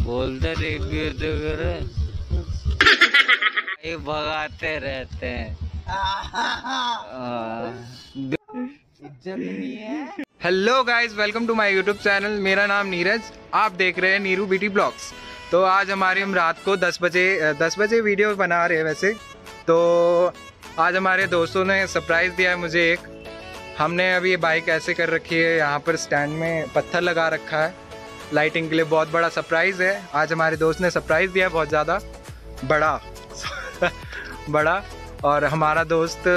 बोलते रिव्यू तो करे, ये भगाते रहते हैं। इज्जत नहीं है। Hello guys, welcome to my YouTube channel. मेरा नाम नीरज, आप देख रहे हैं नीरू ब्यूटी ब्लॉग्स। तो आज हमारे हम रात को 10 बजे वीडियो बना रहे हैं वैसे। तो आज हमारे दोस्तों ने सरप्राइज़ दिया है मुझे एक। हमने अभी ये बाइक ऐसे कर रखी है, यहाँ पर स्टैंड में पत्थर लगा रखा है लाइटिंग के लिए। बहुत बड़ा सरप्राइज़ है। आज हमारे दोस्त ने सरप्राइज़ दिया, बहुत ज़्यादा बड़ा बड़ा। और हमारा दोस्त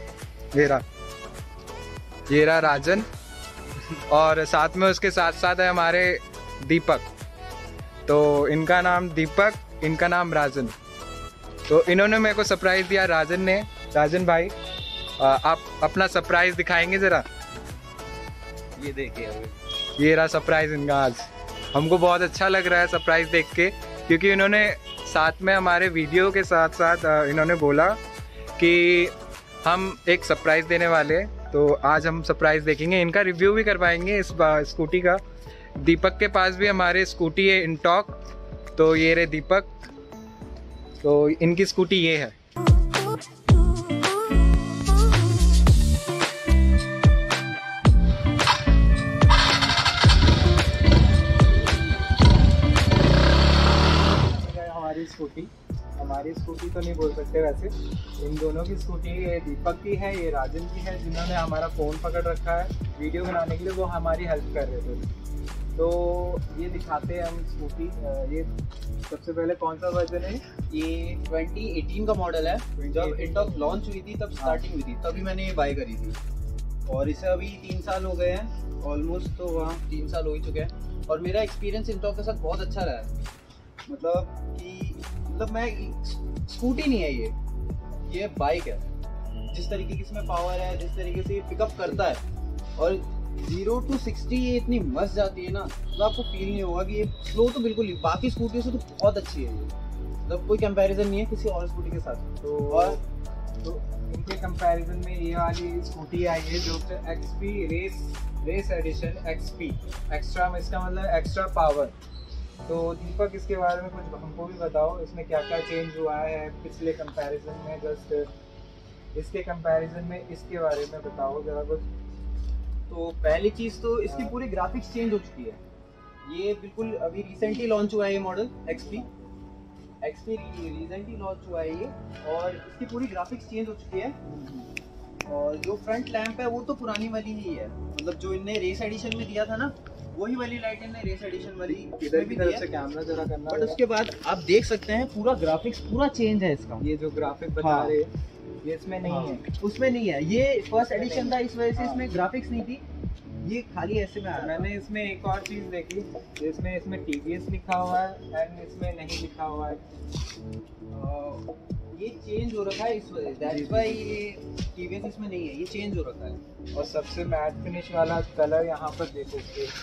ये रहा राजन, और साथ में उसके साथ साथ है हमारे दीपक। तो इनका नाम दीपक, इनका नाम राजन। तो इन्होंने मेरे को सरप्राइज़ दिया, राजन ने। राजन भाई, आप अपना सरप्राइज़ दिखाएंगे ज़रा? ये देखिए, ये रहा सरप्राइज़ इनका। आज हमको बहुत अच्छा लग रहा है सरप्राइज़ देख के, क्योंकि इन्होंने साथ में हमारे वीडियो के साथ साथ इन्होंने बोला कि हम एक सरप्राइज़ देने वाले हैं। तो आज हम सरप्राइज़ देखेंगे, इनका रिव्यू भी करवाएंगे इस स्कूटी का। दीपक के पास भी हमारे स्कूटी है इंटॉक। तो ये रहे दीपक, तो इनकी स्कूटी ये है। हमारी स्कूटी तो नहीं बोल सकते वैसे, इन दोनों की स्कूटी, ये दीपक की है, ये राजन की है, जिन्होंने हमारा फ़ोन पकड़ रखा है वीडियो बनाने के लिए। वो हमारी हेल्प कर रहे थे। तो ये दिखाते हैं हम स्कूटी। ये सबसे पहले कौन सा वर्जन है? ये 2018 का मॉडल है। जब इंटॉक लॉन्च हुई थी तब स्टार्टिंग हुई थी, तभी मैंने ये बाय करी थी। और इसे अभी 3 साल हो गए हैं ऑलमोस्ट। तो वहाँ 3 साल हो ही चुके हैं। और मेरा एक्सपीरियंस इंटॉक के साथ बहुत अच्छा रहा है। मतलब मैं स्कूटी नहीं है, ये बाइक है। जिस तरीके की इसमें पावर है, जिस तरीके से ये पिकअप करता है, और 0 to 60 ये इतनी मस्त जाती है ना, तो आपको फील नहीं होगा कि ये स्लो। तो बिल्कुल नहीं, बाकी स्कूटियों से तो बहुत अच्छी है ये। मतलब कोई कंपैरिजन नहीं है किसी और स्कूटी के साथ। तो इनके कंपैरिजन में ये वाली स्कूटी आई है जो कि XP race edition XP extra में, इसका मतलब एक्स्ट्रा पावर। तो दीपक, इसके बारे में कुछ हमको भी बताओ, इसमें क्या क्या चेंज हुआ है पिछले कंपैरिजन में। जस्ट इसके कंपैरिजन में इसके बारे में बताओ ज़रा कुछ। तो पहली चीज़ तो इसकी पूरी ग्राफिक्स चेंज हो चुकी है। ये बिल्कुल अभी रिसेंटली लॉन्च हुआ है ये मॉडल XP रिसेंटली लॉन्च हुआ है ये। और इसकी पूरी ग्राफिक्स चेंज हो चुकी है। और जो फ्रंट लैंप है वो तो पुरानी वाली ही है। मतलब जो इनने रेस एडिशन में दिया था ना, वही वाली लाइट इनने रेस एडिशन वाली इधर भी तरफ से कैमरा जरा करना। बट उसके बाद आप देख सकते हैं पूरा ग्राफिक्स पूरा चेंज है इसका। ये जो ग्राफिक बता रहे हैं ये इसमें नहीं है, उसमें नहीं है। ये फर्स्ट एडिशन था, इस वजह से इसमें ग्राफिक्स नहीं थी। ये खाली ऐसे में आया। मैंने इसमें एक और चीज़ देखी, इसमें TVS लिखा हुआ है एंड इसमें नहीं लिखा हुआ है। ये चेंज हो रखा है इस वजह से, दैट्स व्हाई ये TVS इसमें नहीं है, ये चेंज हो रखा है। और सबसे मैट फिनिश वाला कलर यहाँ पर देखो,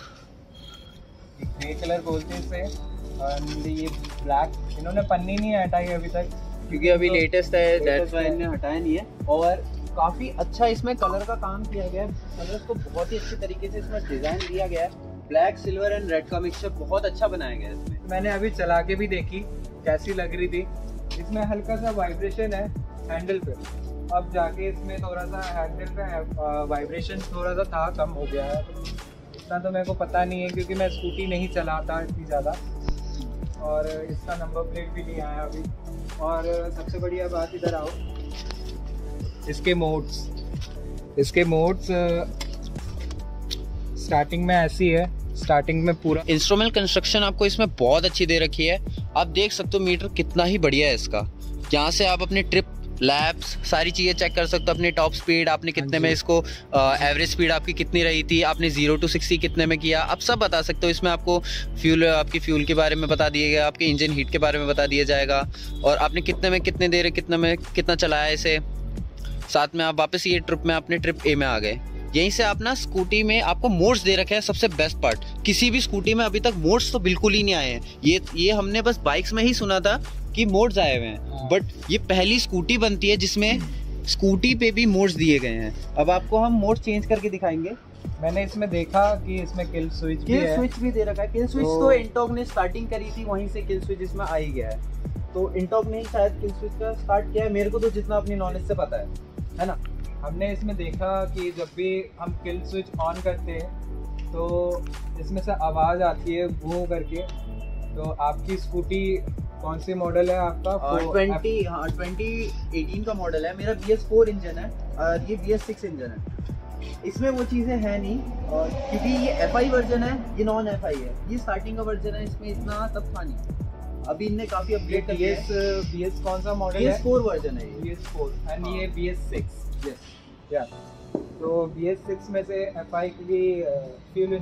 ग्रे कलर बोलते हैं इसे। और ये ब्लैक, इन्होंने पन्नी नहीं हटाई अभी तक क्योंकि अभी लेटेस्ट है, दैट्स व्हाई इन्होंने हटाया नहीं है। और काफ़ी अच्छा इसमें कलर का काम किया गया है। कलर्स को बहुत ही अच्छे तरीके से इसमें डिज़ाइन दिया गया है। ब्लैक, सिल्वर एंड रेड का मिक्सचर बहुत अच्छा बनाया गया है इसमें। मैंने अभी चला के भी देखी कैसी लग रही थी। इसमें हल्का सा वाइब्रेशन है हैंडल पे। अब जाके इसमें थोड़ा सा हैंडल पे वाइब्रेशन थोड़ा सा था, कम हो गया है। इतना तो मेरे को पता नहीं है क्योंकि मैं स्कूटी नहीं चलाता इतनी ज़्यादा। और इसका नंबर प्लेट भी नहीं आया अभी। और सबसे बढ़िया बात, इधर आओ, इसके मोड्स स्टार्टिंग में ऐसी है। स्टार्टिंग में पूरा इंस्ट्रूमेंट कंस्ट्रक्शन आपको इसमें बहुत अच्छी दे रखी है। आप देख सकते हो मीटर कितना ही बढ़िया है इसका। यहाँ से आप अपने ट्रिप, लैप्स, सारी चीज़ें चेक कर सकते हो। अपनी टॉप स्पीड आपने कितने में इसको, एवरेज स्पीड आपकी कितनी रही थी, आपने 0 to 60 कितने में किया, आप सब बता सकते हो। इसमें आपको आपकी फ्यूल के बारे में बता दिया गया, आपके इंजन हीट के बारे में बता दिया जाएगा, और आपने कितने में कितने देर कितना चलाया इसे। साथ में आप वापस ये ट्रिप में अपने ट्रिप A में आ गए। यहीं से आप ना स्कूटी में आपको मोड्स दे रखे हैं। सबसे बेस्ट पार्ट, किसी भी स्कूटी में अभी तक मोड्स तो बिल्कुल ही नहीं आए हैं। ये हमने बस बाइक्स में ही सुना था कि मोड्स आए हुए हैं, बट ये पहली स्कूटी बनती है जिसमें स्कूटी पे भी मोड्स दिए गए हैं। अब आपको हम मोड चेंज करके दिखाएंगे। मैंने इसमें देखा कि इसमें किल स्विच भी किल है। स्विच भी दे रखा है। किल स्विच तो इंटॉक ने स्टार्टिंग करी थी, वहीं से किल स्विच इसमें आ ही गया है। तो इंटॉक ने ही शायद किल स्विच का स्टार्ट किया है, मेरे को तो जितना अपनी नॉलेज से पता है ना। हमने इसमें देखा कि जब भी हम किल स्विच ऑन करते हैं तो इसमें से आवाज़ आती है वो करके। तो आपकी स्कूटी कौन सी मॉडल है आपका? 2018 का मॉडल है मेरा। BS4 इंजन है और ये BS6 इंजन है। इसमें वो चीज़ें हैं नहीं, और क्योंकि ये FI वर्जन है, ये नॉन FI है। ये स्टार्टिंग का वर्जन है, इसमें इतना तब था नहीं। अभी इनने काफ़ी अपडेट कर दिया है। BS कौन सा मॉडल है? BS4 वर्जन है ये। BS4 एंड ये BS6। यस या तो BS6 में से FI के लिए फ्यूल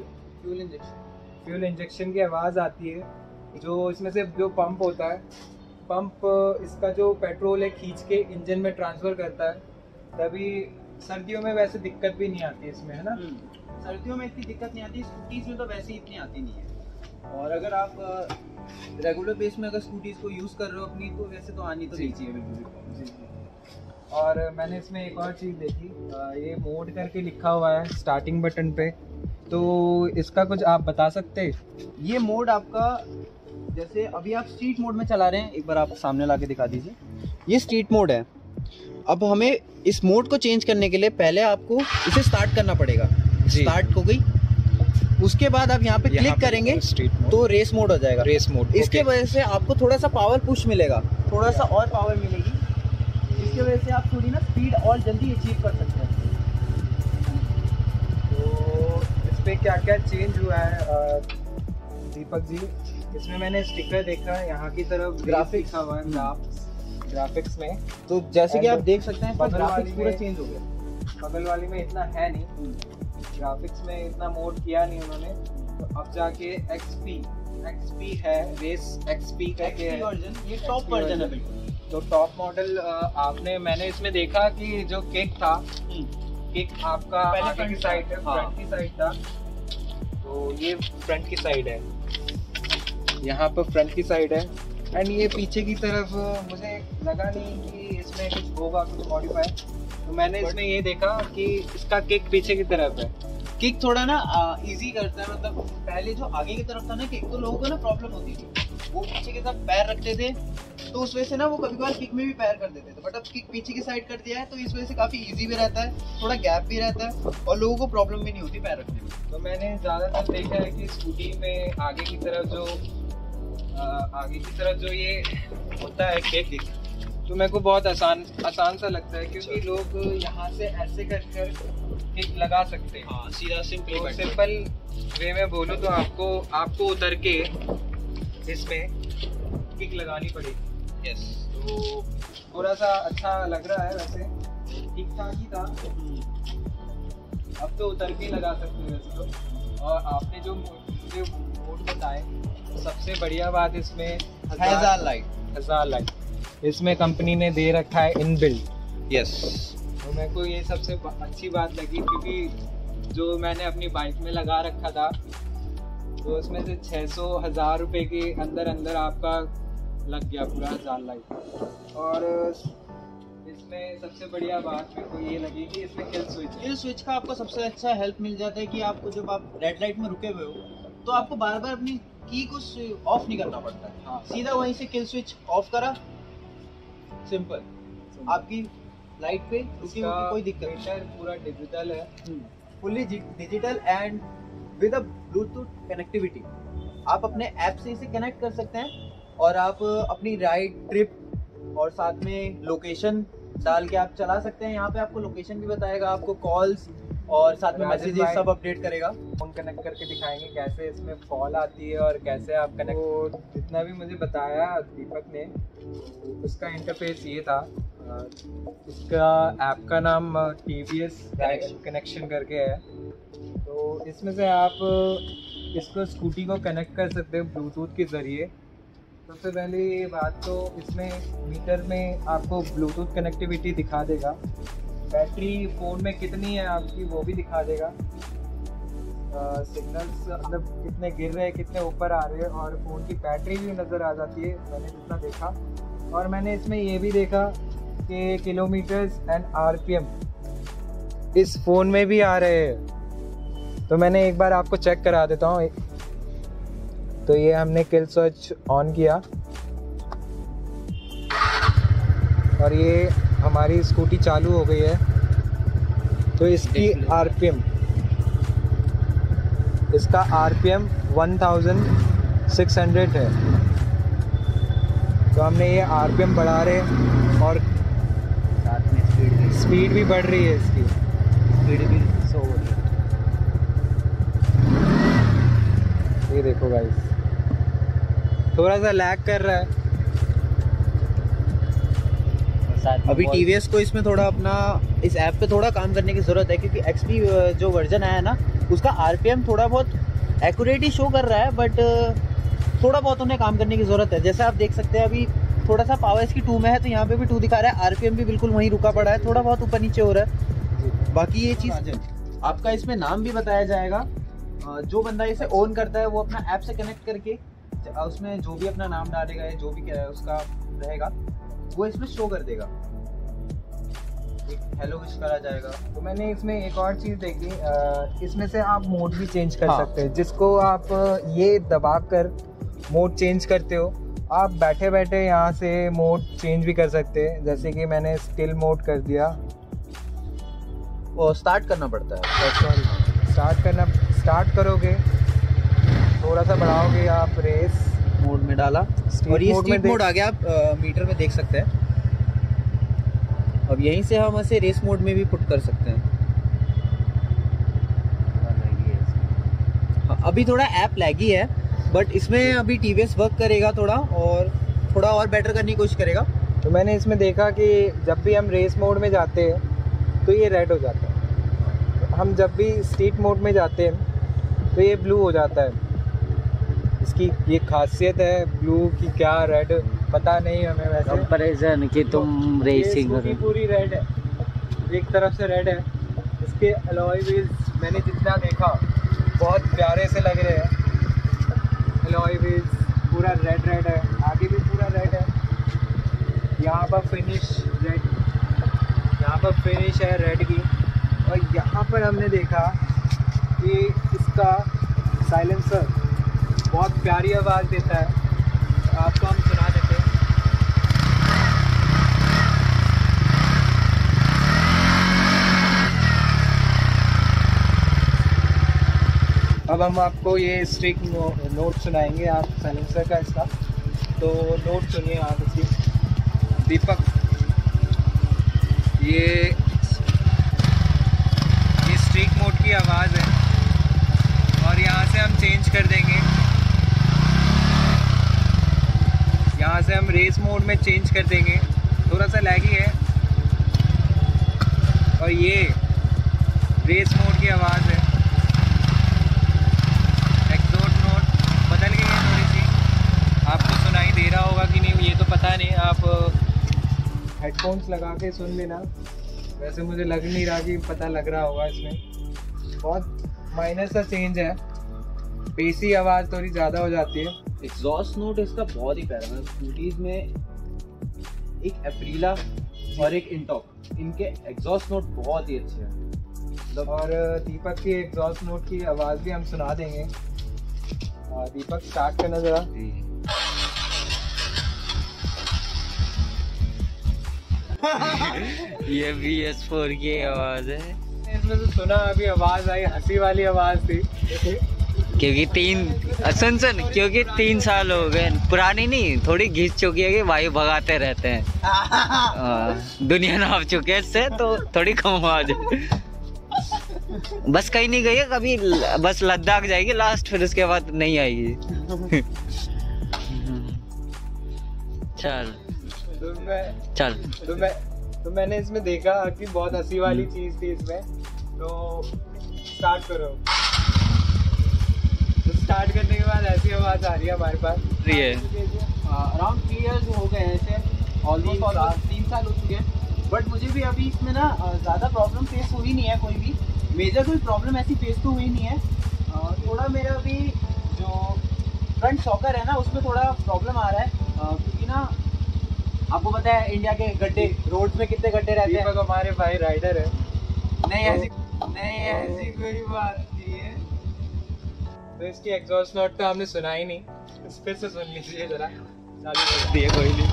इंजेक्शन की आवाज़ आती है। जो इसमें से जो पंप होता है, पंप इसका जो पेट्रोल है खींच के इंजन में ट्रांसफ़र करता है। तभी सर्दियों में वैसे दिक्कत भी नहीं आती इसमें, है ना? सर्दियों में इतनी दिक्कत नहीं आती, स्कूटीज में तो वैसे ही इतनी आती नहीं है। और अगर आप रेगुलर बेस में अगर स्कूटीज को यूज़ कर रहे हो अपनी, तो वैसे तो आनी तो नहीं चाहिए बिल्कुल भी। और मैंने इसमें एक और चीज़ देखी, ये मोड करके लिखा हुआ है स्टार्टिंग बटन पे। तो इसका कुछ आप बता सकते हैं? ये मोड आपका, जैसे अभी आप स्ट्रीट मोड में चला रहे हैं, एक बार आप सामने ला के दिखा दीजिए। ये स्ट्रीट मोड है। अब हमें इस मोड को चेंज करने के लिए पहले आपको इसे स्टार्ट करना पड़ेगा। स्टार्ट हो गई, उसके बाद आप यहाँ पे क्लिक करेंगे तो रेस मोड हो जाएगा। Race mode. इसके वजह से आपको थोड़ा सा पावर पुश मिलेगा, थोड़ा सा और पावर मिलेगी, जिसकी वजह से आप थोड़ी ना स्पीड और जल्दी अचीव कर सकते हैं। तो इस पे क्या क्या चेंज हुआ है दीपक जी? इसमें मैंने स्टिकर देखा, यहाँ की तरफ ग्राफिक्स लिखा हुआ है ग्राफिक्स में। तो जैसे कि आप देख सकते हैं, बगल ग्राफिक्स वाली पूरा में- चेंज हो गया। बगल वाली में इतना है नहीं, ग्राफिक्स में इतना मोड किया नहीं उन्होंने। तो अब जाके XP है, रेस XP करके है। वर्जन, ये टॉप वर्जन है बिल्कुल। तो टॉप मॉडल मैंने इसमें देखा कि जो किक था, किक आपका पहले आगे की front साइड है, था। फ्रंट की साइड था। तो ये फ्रंट की साइड है, यहाँ पर फ्रंट की साइड है। एंड ये पीछे की तरफ मुझे लगा नहीं कि इसमें कुछ होगा, कुछ मॉडिफाई। तो मैंने इसमें ये देखा कि इसका किक पीछे की तरफ है। किक थोड़ा ना इजी करता है। मतलब पहले जो आगे की तरफ था ना किक, तो लोगों को ना प्रॉब्लम होती थी, वो पीछे की तरफ पैर रखते थे, तो उस वजह से ना वो कभी कभार किक में भी पैर कर देते थे। बट अब किक पीछे की साइड कर दिया है, तो इस वजह से काफी इजी भी रहता है, थोड़ा गैप भी रहता है, और लोगों को प्रॉब्लम भी नहीं होती पैर रखने में। तो मैंने ज़्यादातर देखा है कि स्कूटी में आगे की तरफ जो ये होता है किक, तो मेरे को बहुत आसान सा लगता है, क्योंकि लोग यहाँ से ऐसे कर किक लगा सकते हैं। हाँ, सीधा सिंपल वे में बोलूँ तो आपको उतर के इसमें किक लगानी पड़ेगी। यस। तो थोड़ा सा अच्छा लग रहा है, वैसे ठीक ठाक ही था। अब तो उतर के लगा सकते हैं वैसे तो। और आपने जो मुझे मोड बताए, सबसे बढ़िया बात इसमें हजार लाइट इसमें कंपनी ने दे रखा है इनबिल्ट। यस। तो मेरे को ये सबसे अच्छी बात लगी, क्योंकि जो मैंने अपनी बाइक में लगा रखा था, तो उसमें से 600-1000 रुपये के अंदर आपका लग गया पूरा 1000 लाइट। और इसमें सबसे बढ़िया बात मेरे को ये लगी कि इसमें किल स्विच का आपको सबसे अच्छा हेल्प मिल जाता है कि आपको जब आप रेड लाइट में रुके हुए हो, तो आपको बार बार अपनी की को ऑफ नहीं करना पड़ता है। हाँ। सीधा वहीं से किल स्विच ऑफ करा, सिंपल, आपकी लाइट पे रुकी हुई कोई दिक्कत नहीं। मीटर पूरा डिजिटल है, fully digital and with a Bluetooth connectivity. आप अपने ऐप से इसे कनेक्ट कर सकते हैं, और आप अपनी राइड ट्रिप और साथ में लोकेशन डाल के आप चला सकते हैं। यहाँ पे आपको लोकेशन भी बताएगा, आपको कॉल्स और साथ में मैसेजेस सब अपडेट करेगा। फोन कनेक्ट करके दिखाएंगे कैसे इसमें कॉल आती है और कैसे आप कनेक्ट। तो जितना भी मुझे बताया दीपक ने, उसका इंटरफेस ये था। इसका ऐप का नाम TVS कनेक्शन करके है। तो इसमें से आप इसको स्कूटी को कनेक्ट कर सकते हो ब्लूटूथ के ज़रिए। सबसे पहले ये बात तो इसमें मीटर में आपको ब्लूटूथ कनेक्टिविटी दिखा देगा, बैटरी फ़ोन में कितनी है आपकी वो भी दिखा देगा, सिग्नल्स मतलब कितने गिर रहे हैं, कितने ऊपर आ रहे हैं, और फ़ोन की बैटरी भी नज़र आ जाती है, मैंने जितना देखा। और मैंने इसमें ये भी देखा के किलोमीटर्स एंड आरपीएम इस फ़ोन में भी आ रहे हैं। तो मैंने एक बार आपको चेक करा देता हूँ। तो ये हमने किल सर्च ऑन किया और ये हमारी स्कूटी चालू हो गई है। तो इसकी आरपीएम, इसका आरपीएम 1600 है। तो हमने ये आरपीएम बढ़ा रहे और साथ में स्पीड भी बढ़ रही है, इसकी स्पीड भी सो हो रही है। ये देखो गाइस, थोड़ा सा लैग कर रहा है। अभी टीवीएस को इसमें थोड़ा अपना इस ऐप पे थोड़ा काम करने की ज़रूरत है, क्योंकि एक्सपी जो वर्जन आया ना उसका आरपीएम थोड़ा बहुत एक्यूरेट ही शो कर रहा है, बट थोड़ा बहुत उन्हें काम करने की ज़रूरत है। जैसे आप देख सकते हैं अभी थोड़ा सा पावर इसकी 2 में है, तो यहाँ पे भी 2 दिखा रहा है, आरपीएम भी बिल्कुल वहीं रुका पड़ा है, थोड़ा बहुत ऊपर नीचे हो रहा है। बाकी ये चीज़ आपका इसमें नाम भी बताया जाएगा। जो बंदा इसे ऑन करता है वो अपना ऐप से कनेक्ट करके उसमें जो भी अपना नाम डालेगा या जो भी उसका रहेगा वो इसमें शो कर देगा। हेलो विश करा जाएगा। तो मैंने इसमें एक और चीज़ देखी, इसमें से आप मोड भी चेंज कर हाँ। सकते हैं, जिसको आप ये दबाकर मोड चेंज करते हो। आप बैठे बैठे यहाँ से मोड चेंज भी कर सकते हैं। जैसे कि मैंने स्टिल मोड कर दिया। वो स्टार्ट करना पड़ता है। स्टार्ट करोगे, थोड़ा सा बढ़ाओगे आप, रेस मोड में डाला और ये स्ट्रीट मोड आ गया। आप मीटर में देख सकते हैं। अब यहीं से हम ऐसे रेस मोड में भी पुट कर सकते हैं। हाँ, अभी थोड़ा ऐप लैगी है, बट इसमें अभी टीवीएस वर्क करेगा थोड़ा और बेटर करने की कोशिश करेगा। तो मैंने इसमें देखा कि जब भी हम रेस मोड में जाते हैं तो ये रेड हो जाता है, हम जब भी स्ट्रीट मोड में जाते हैं तो ये ब्लू हो जाता है। इसकी ये खासियत है ब्लू की, क्या रेड पता नहीं हमें वैसे। कंपैरिजन कि तुम रेसिंग पूरी रेड है, एक तरफ से रेड है। इसके अलॉय व्हील्स मैंने जितना देखा बहुत प्यारे से लग रहे हैं। अलॉय व्हील्स पूरा रेड है, आगे भी पूरा रेड है। यहाँ पर फिनिश रेड, यहाँ पर फिनिश है रेड की। और यहाँ पर हमने देखा कि इसका साइलेंसर बहुत प्यारी आवाज़ देता है। आपको हम सुना देते हैं। अब हम आपको ये स्ट्रिक नोट सुनाएंगे आप साइलेंसर का इसका। तो नोट सुनिए आप इसकी। दीपक, ये स्ट्रिक मोड की आवाज़ है और यहाँ से हम चेंज कर देंगे। यहाँ से हम रेस मोड में चेंज कर देंगे। थोड़ा सा लैगी है और ये रेस मोड की आवाज़ है। एग्जॉस्ट नोट बदल गई है थोड़ी सी, आपको सुनाई दे रहा होगा कि नहीं ये तो पता नहीं। आप हेडफोन्स लगा के सुन लेना। वैसे मुझे लग नहीं रहा कि पता लग रहा होगा। इसमें बहुत माइनर सा चेंज है, बेसी आवाज़ थोड़ी ज़्यादा हो जाती है। एग्जॉस्ट नोट इसका बहुत ही प्यारा है। स्कूटीज में एक एप्रिला और एक इंटॉक, इनके एग्जॉस्ट नोट बहुत ही अच्छे हैं। और दीपक की एग्जॉस्ट नोट की आवाज़ भी हम सुना देंगे। दीपक स्टार्ट करना ज़रा। ये BS4 की आवाज है। इसमें तो सुना अभी आवाज़ आई, हंसी वाली आवाज़ थी। क्योंकि 3 साल हो गए, पुरानी नहीं थोड़ी घिस चुकी है कि वायु भगाते रहते हैं। दुनिया नाप चुके हैं इससे, तो थोड़ी कम आवाज है। बस कहीं नहीं गई है कभी, बस लद्दाख जाएगी लास्ट, फिर उसके बाद नहीं आएगी। चल तो मैंने इसमें देखा कि बहुत हंसी वाली चीज़ थी इसमें। तो स्टार्ट करो। तो स्टार्ट करने के बाद ऐसी आवाज़ आ रही है हमारे पास। अराउंड 3 इयर्स हो गए हैं इसे, ऑलमोस्ट 3 साल हो चुके हैं। बट मुझे भी अभी इसमें ना ज़्यादा प्रॉब्लम फेस हुई नहीं है, कोई भी मेजर कोई प्रॉब्लम ऐसी फेस तो हुई नहीं है। थोड़ा मेरा अभी जो फ्रंट शॉकर है ना उसमें थोड़ा प्रॉब्लम आ रहा है, क्योंकि ना आपको पता है इंडिया के गड्ढे, रोड में कितने गड्ढे रहते हैं? दीपक हमारे भाई राइडर है। नहीं ऐसी कोई बात नहीं है। तो इसकी एग्जॉस्ट नोट तो हमने सुना ही नहीं, फिर से सुन लीजिए जरा। चालू कर दिए, कोई नहीं।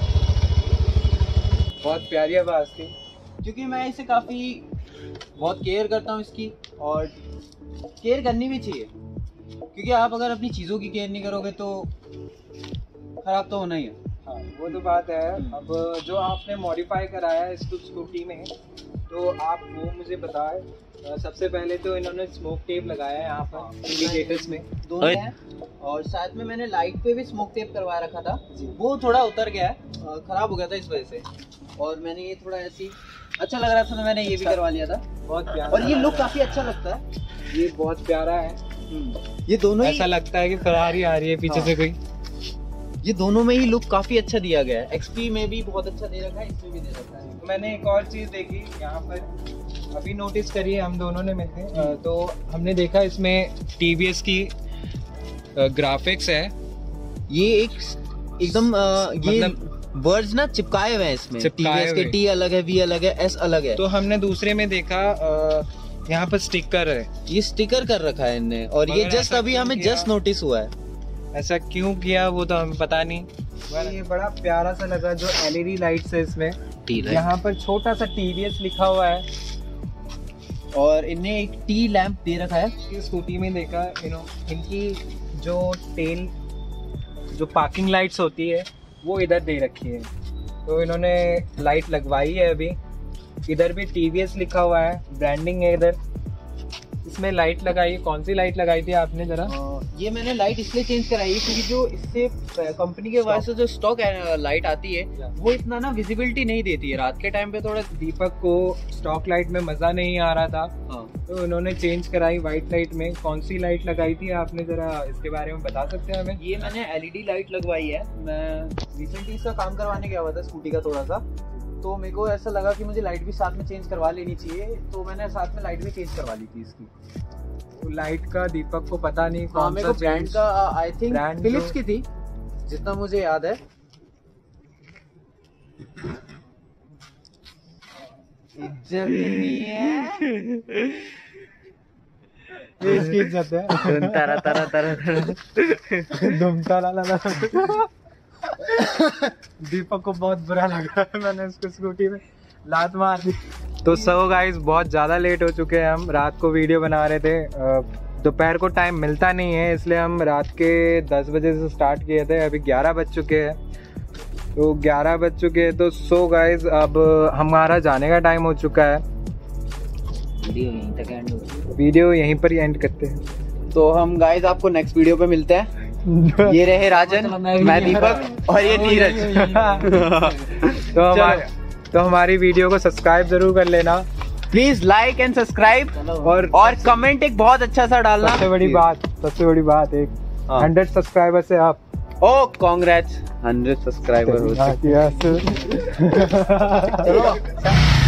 बहुत प्यारी आवाज थी। क्योंकि मैं इसे काफ़ी बहुत केयर करता हूँ इसकी, और केयर करनी भी चाहिए, क्योंकि आप अगर अपनी चीज़ों की केयर नहीं करोगे तो ख़राब तो होना ही है। हाँ, वो तो बात है। अब जो आपने मॉडिफाई कराया है इसको स्कूटी में, तो आप वो मुझे बताएं। सबसे पहले तो इन्होंने स्मोक टेप लगाया है यहाँ पर इंडिकेटर्स में, दोनों हैं, और साथ में मैंने लाइट पे भी स्मोक टेप करवा रखा था, वो थोड़ा उतर गया है, ख़राब हो गया था इस वजह से, और मैंने ये थोड़ा ऐसी अच्छा लग रहा था तो मैंने ये भी करवा लिया था। बहुत प्यारा, और ये लुक काफ़ी अच्छा लगता है। ये बहुत प्यारा है। ये दोनों ही ऐसा लगता है कि फरारी आ रही है पीछे से कोई। ये दोनों में ही लुक काफी अच्छा दिया गया है। एक्सपी में भी बहुत अच्छा दे रखा है, इसमें भी दे रखा है। मैंने एक और चीज़ देखी यहाँ पर, अभी नोटिस करी है हम दोनों ने मिलकर, तो हमने देखा इसमें TVS की ग्राफिक्स है। ये एकदम ये वर्ड्स ना चिपकाए हुए हैं इसमें। TVS के T अलग है, V अलग है, S अलग है। तो हमने दूसरे में देखा यहाँ पर स्टिकर है, ये स्टिकर कर रखा है इनने, और ये जस्ट अभी हमें जस्ट नोटिस हुआ है। ऐसा क्यों किया वो तो हमें पता नहीं। ये बड़ा प्यारा सा लगा जो LED लाइट्स है इसमें। यहाँ पर छोटा सा TVS लिखा हुआ है, और इनने एक T लैंप दे रखा है। ये स्कूटी में देखा इनकी जो टेल जो पार्किंग लाइट्स होती है वो इधर दे रखी है, तो इन्होंने लाइट लगवाई है अभी। इधर भी TVS लिखा हुआ है, ब्रांडिंग है इधर। इसमें लाइट लगाई, कौन सी लाइट लगाई थी आपने जरा? ये मैंने लाइट इसलिए चेंज कराई है क्योंकि जो इससे कंपनी के वजह से जो स्टॉक लाइट आती है वो इतना ना विजिबिलिटी नहीं देती है रात के टाइम पे। थोड़ा दीपक को स्टॉक लाइट में मजा नहीं आ रहा था, तो उन्होंने चेंज कराई वाइट लाइट में। कौन सी लाइट लगाई थी आपने, जरा इसके बारे में बता सकते हैं हमें? ये मैंने LED लाइट लगवाई है। मैं रिसेंटली इसका काम करवाने गया हुआ था स्कूटी का थोड़ा सा, तो मेरे को ऐसा लगा कि मुझे लाइट भी साथ में चेंज करवा लेनी चाहिए, तो मैंने साथ में लाइट भी चेंज करवा ली थी इसकी। लाइट का दीपक को पता नहीं कौन मेरे सा को ब्रांड का आई थिंक ब्रांड फिलिप्स की थी, जितना मुझे याद है। इज्जत नहीं है, इसकी इज्जत है। तारा तारा तारा दीपक को बहुत बुरा लगा है, मैंने उसको स्कूटी में लात मार दी। तो सो गाइस बहुत ज़्यादा लेट हो चुके हैं। हम रात को वीडियो बना रहे थे, दोपहर को टाइम मिलता नहीं है, इसलिए हम रात के 10 बजे से स्टार्ट किए थे। अभी 11 बज चुके हैं, तो 11 बज चुके हैं। तो सो गाइस अब हमारा जाने का टाइम हो चुका है। वीडियो यहीं पर ही एंड करते हैं। तो हम गाइस आपको नेक्स्ट वीडियो पे मिलते हैं। ये रहे राजन, मैं दीपक, और ये नीरज। तो हमारी वीडियो को सब्सक्राइब जरूर कर लेना प्लीज, लाइक एंड सब्सक्राइब, और कमेंट एक बहुत अच्छा सा डालना। सबसे बड़ी बात एक 100 सब्सक्राइबर से आप ओ कांग्रेट्स 100 सब्सक्राइबर हो चुके।